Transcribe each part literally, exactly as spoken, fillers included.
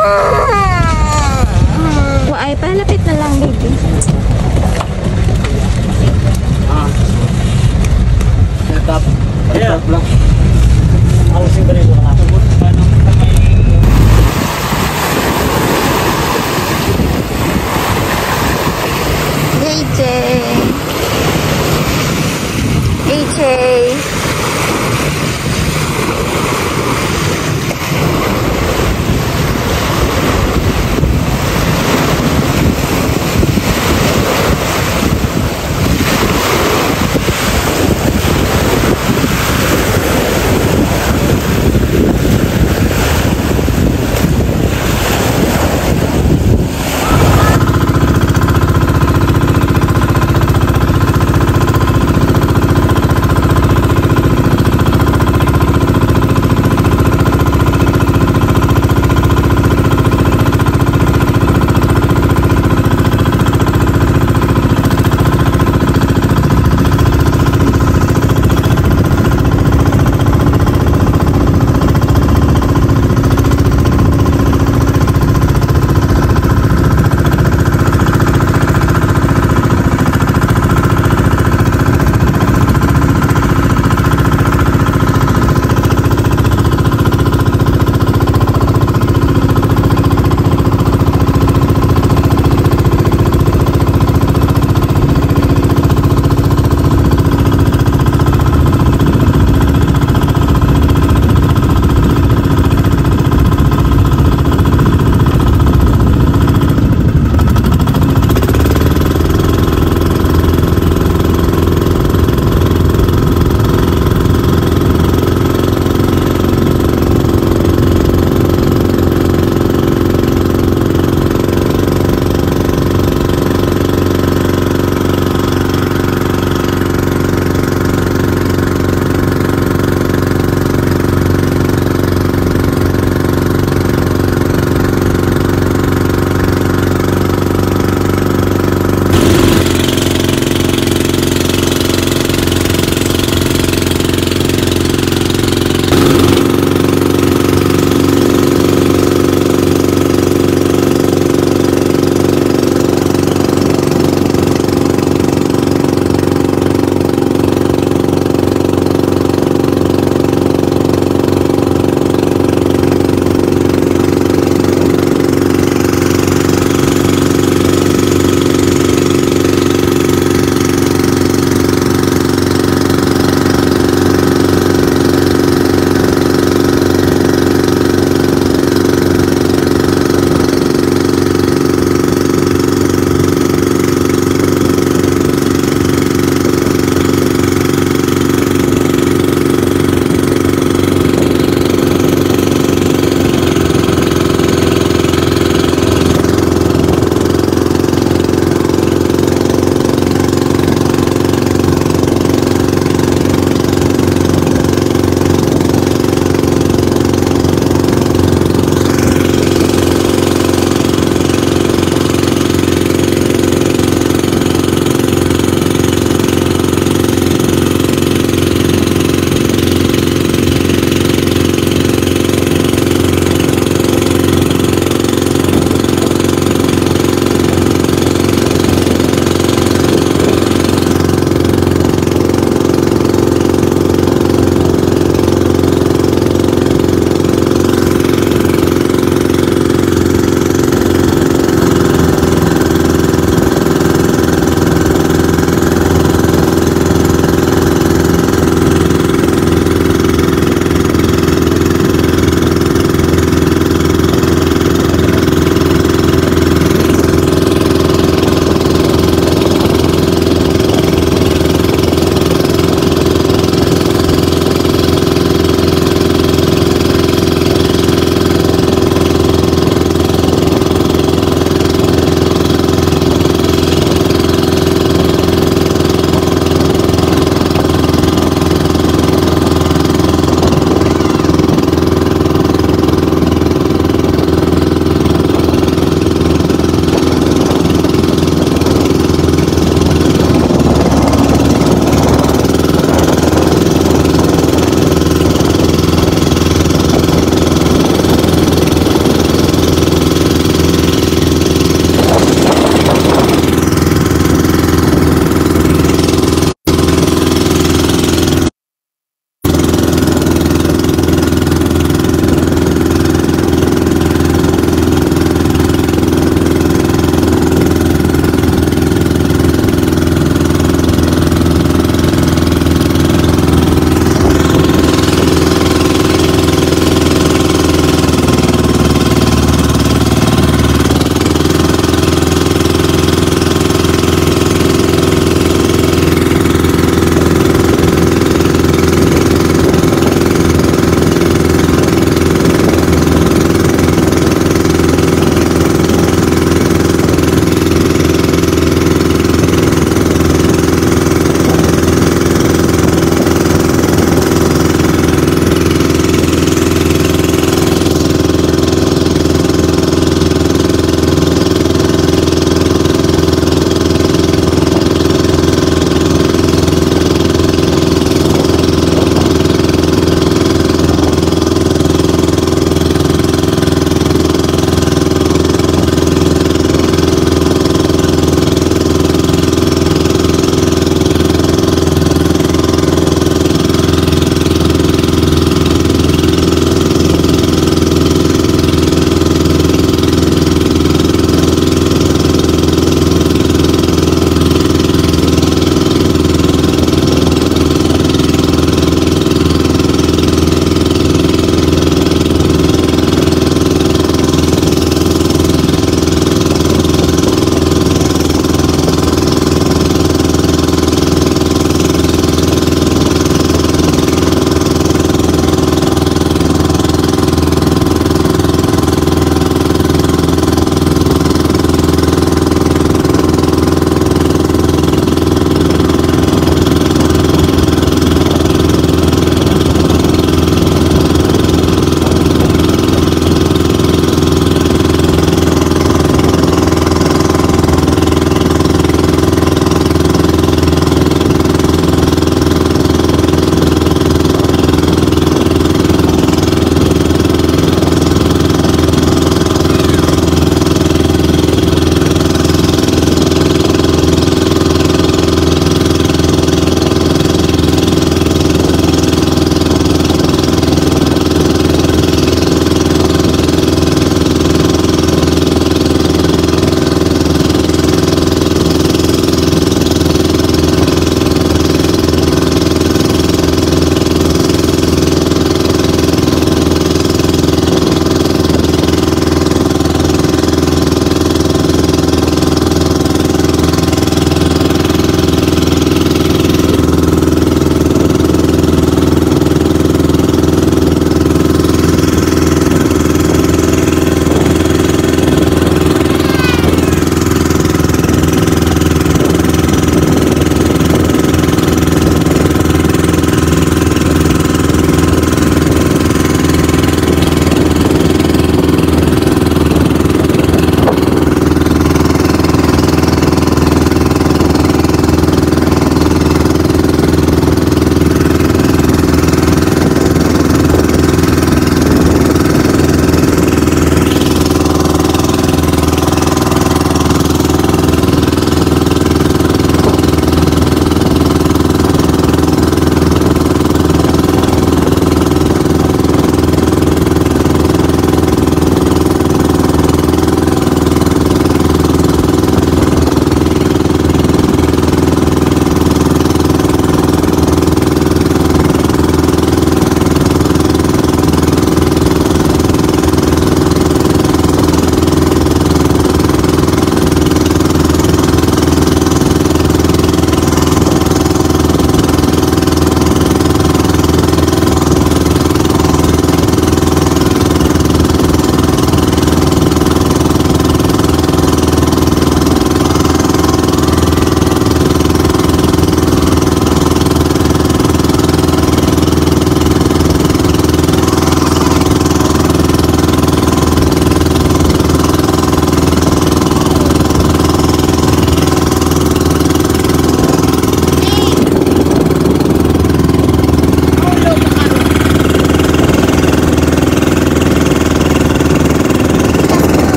Ay, palapit na lang, baby. Ah. Setup. Setup lang. Ako sing balik ko na. Paano kami A J. A J.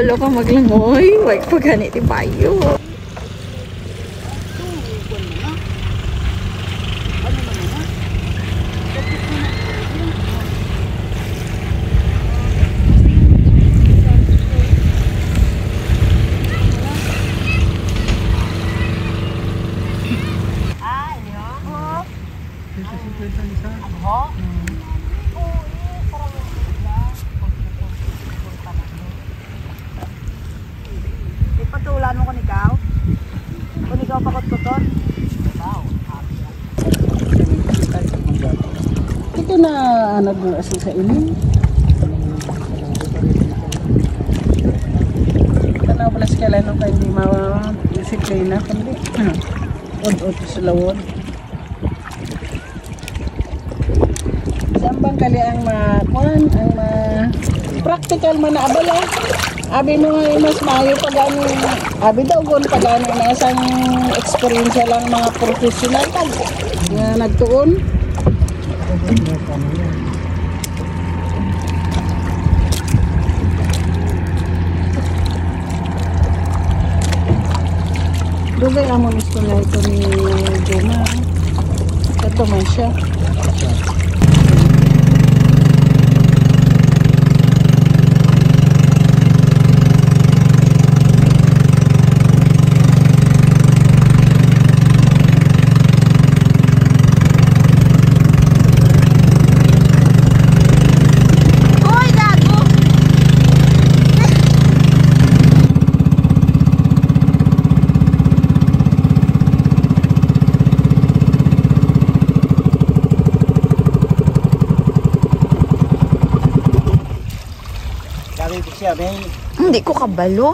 kabalo ka maglangoy. Wag pa ganit ibayo. Ipatulan mo kung ikaw? Kung ikaw pakot-kuton? Ito na nag-asa sa ilin. Tanaw pala sa kailan ka hindi ma-disiplina kundi od-od sa lawod. Sambang kali ang makuan, ang ma practical man na abala. Abi mo nga mas maayo pag ano, abi daw gon pag ano na isang experience lang mga professional pag nga nagtuon. Dugay amon gusto na ito ni Joma. Ito man siya. Hindi ko kabalo.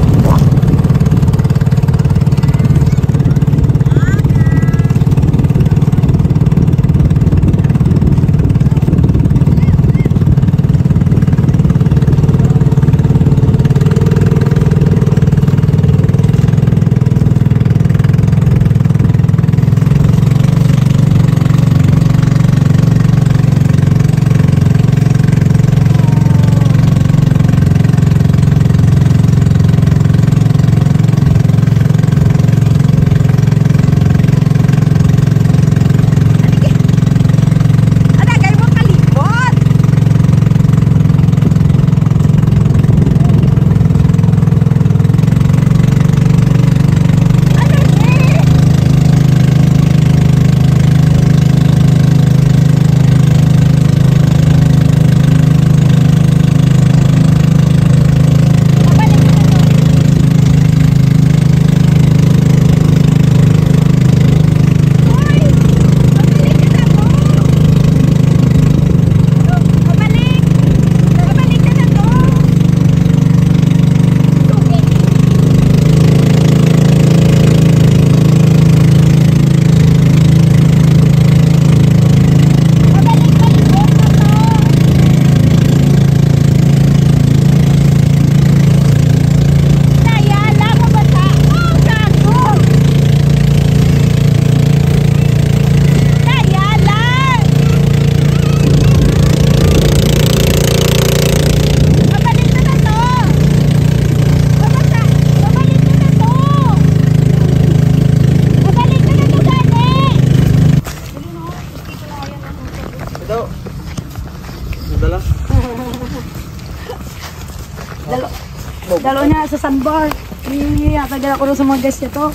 Dalo niya sa sandbar. Iya, tagal ako sa mga guys nito.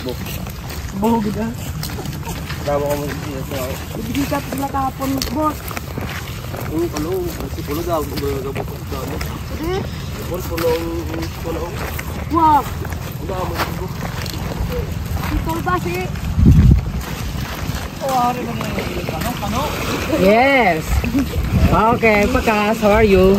Buhog ka. Dawa ko mo dito. Hindi ka pala kahapon, boss. Oo, ano, kasi pulo daw, magagabot ko sa ano. Sige. Pulo, pulo, pulo. Wow. Ang dami mo dito. Ito ba si? Oh, hari mo na yung kano, kano. Yes. Okay, Pakas, how are you?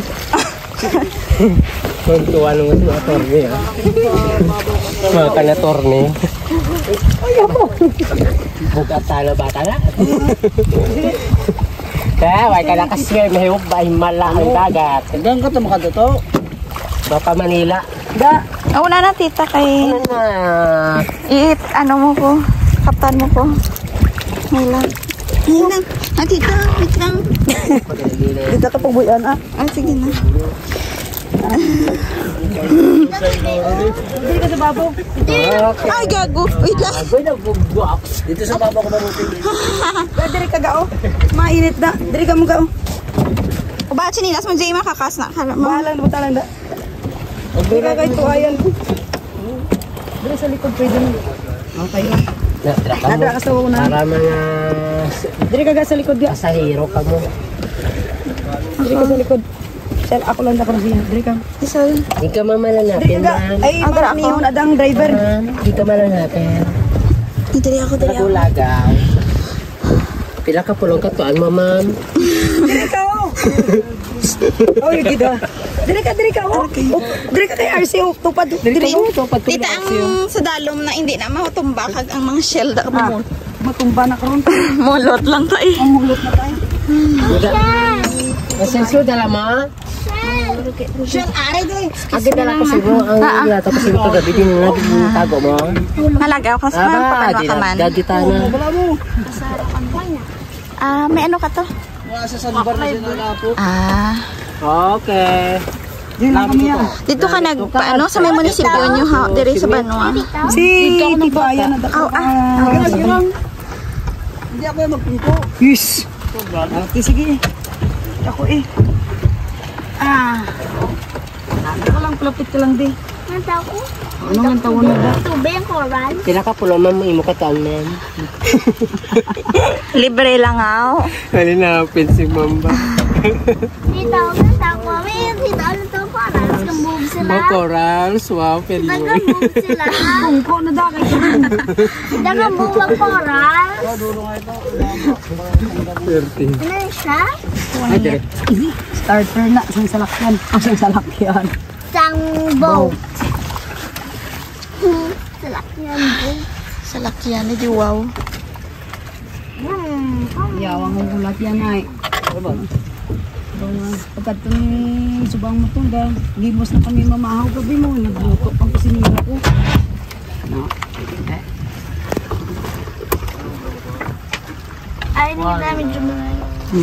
Tuntuan mo si attorney ah. Mga ka na attorney. Ay, ako. Bukat sana bata na. Kaya, wala ka na kaswim. Mahiyog ba ay mala ang dagat. Hanggang ka ito makadoto. Baka Manila. Da. Oh, wala na tita kay... Ano na? I-eat, ano mo ko. Kaptan mo ko. Ngayon lang. Ngayon lang. Ah, tita, wait lang. Dito ka pagbuyan ah. Ah, sige na. Diri ka sa babaw. Ay, gago. Wait lang. Agoy na bugwak. Dito sa baba ko mabuting. Diri ka gao. Mainit na. Diri ka mo gao. O ba, chinilas mo, Jay, makakas na. Kala mo. Bahalang butalan da. Diri ka kay tuayan. Diri sa likod pwede mo. Okay na. Nadra ka sa una. Para mga Diri ka ga sa likod dia. pasahero ka mo. Diri ka sa likod. Sel, ako lang ako siya. Diri ka. Isa. Hindi ka Diri mamananapin, ka ga. ma'am. Ay, Ang dara mga ako. niyon adang driver. Ma'am, Hindi ka mamananapin. Dali ako, dali ako. Nagulagaw. Pila ka pulong katuan mo, ma'am. Diri ka oh. Oh, yung gida. Diri ka, diri ka oh. Oh, diri ka kay R C oh. Tupad. Diri oh. Tita, ang sa dalom na hindi na mahutumba kag ang mga shell da mo. Matumba na karon. Mulot lang tayo. Ang mulot na tayo. Masenso dala ma. Shell, are day. Agad dala ko siguro ang ila tapos yung kagabi din na tago mo. Nalagaw ka sa Aba, papanwa di ka man. na kita na. Wala mo. Ah, may ano ka to? Wala sa sandbar na sinala po. Ah, Okay. Di lang kami yan. dito ka nag paano sa may munisipyo nyo ha, diri sa Banwa. Si Tito Ayan na Aw, ah. Hindi ako yung magpungko. Yes. Okay, sige. Ako eh. Ah. Ako lang, palapit ka lang di. Ang tao ko, Ano nga tawon na ba? tubig ang coral. Pila ka pulong ma'am imo katuan, ma'am. Libre lang aw. Hali na si mamba. Dito, ang tao ko, may dito, ano to coral. Nagambog sila. corals, wow, pero Nagambog sila. Pungko na dakay ka. Nagambog ang coral. Ano yun siya? Ay, dire. Starter na, isang salakyan. Isang salakyan. Isang boat. Hmm, salakyan boat. Sa lakyan ni di wow. Hmm, Yawang ang ulat yan ay. Pagkat itong subang mo itong ga, gimos na kami mamahaw gabi mo, nagluto ang kusinira ko. No. Eh. ay, hindi namin jumalay.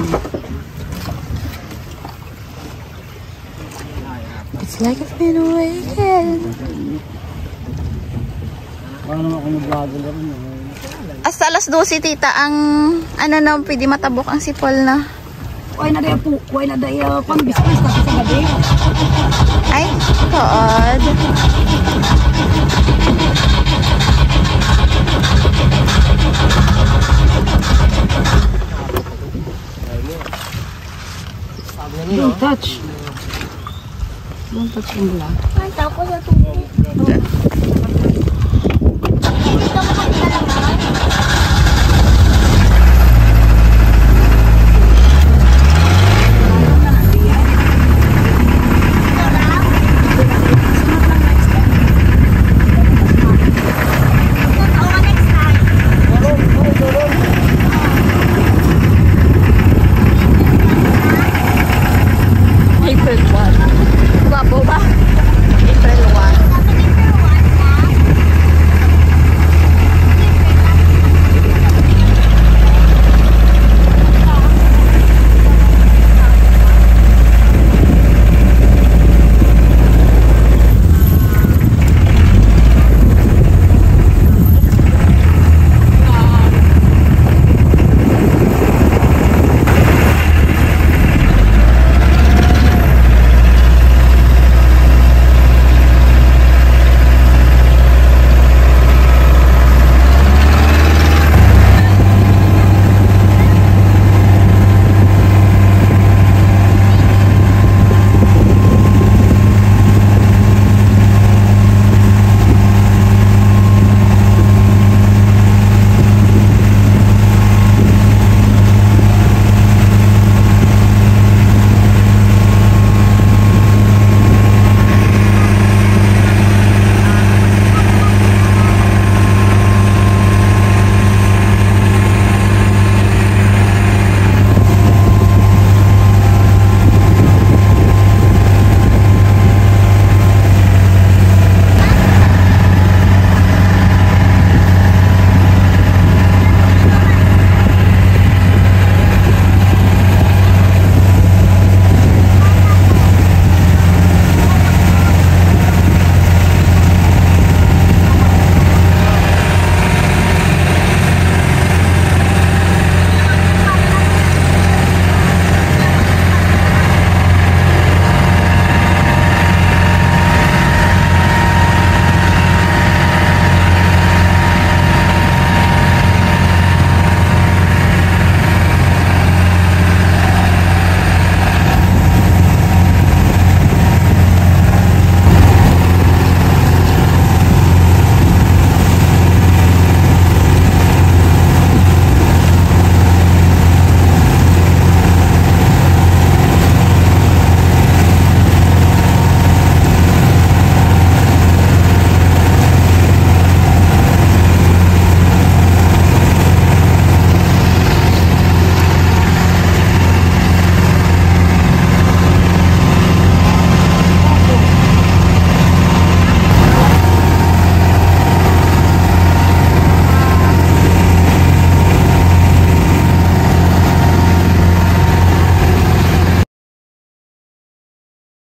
It's like I've been awakened. Hasta alas dose, tita, ang ano na, pwede matabok ang sipol na. Kuhay na daya po, kuhay na daya pang-biscuits na sa gabi. Ay, God. Don't touch. Don't touch yung bula. Ang tao ko sa tubig.